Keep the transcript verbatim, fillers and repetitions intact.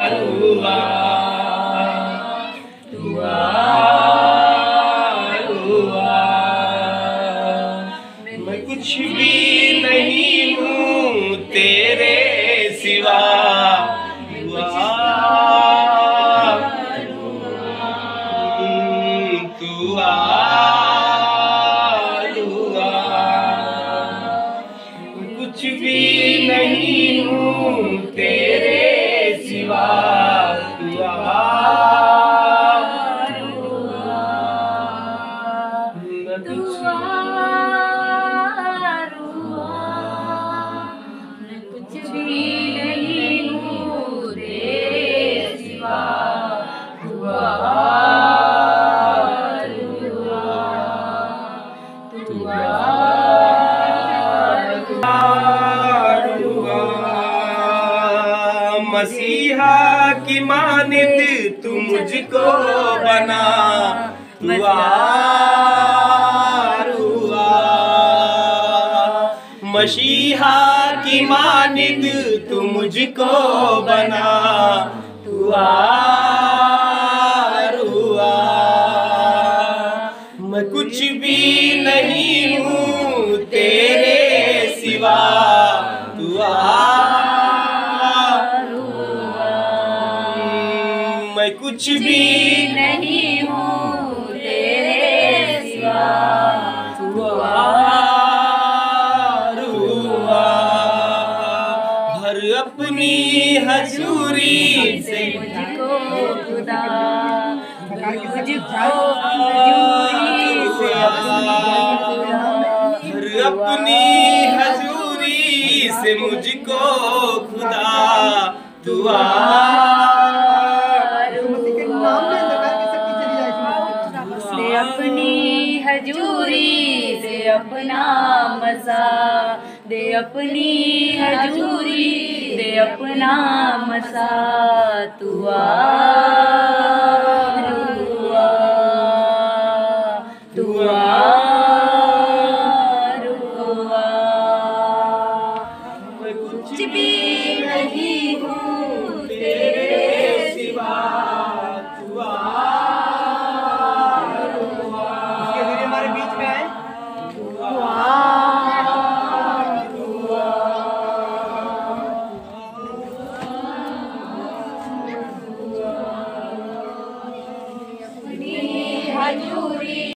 रुआ, रुआ, रुआ। मैं कुछ भी नहीं हूँ तेरे सिवा। रुआ, तू आ, रुआ। कुछ भी नहीं हूँ तेरे सिवा। तू आ, रुआ। तू आ, रुआ। मैं कुछ भी नहीं हूँ तेरे सिवा। तू आ, मसीहा की मानित तू मुझको बना। तू आ, रुआ। मसीहा की मानित तू मुझको बना। तू आ, रुआ। मैं कुछ भी नहीं हूँ तेरे सिवा। तू आ, मैं कुछ भी नहीं हूँ तेरे सिवा। तू आ, रुआ। भर अपनी हजूरी से मुझको खुदा, मुझको हजूरी से भर अपनी हजूरी से मुझको खुदा। तू आ, अपनी हजूरी से अपना मसा दे। अपनी हजूरी दे अपना मसा। तू आ, रुआ। तू आ, रुआ। मैं कुछ भी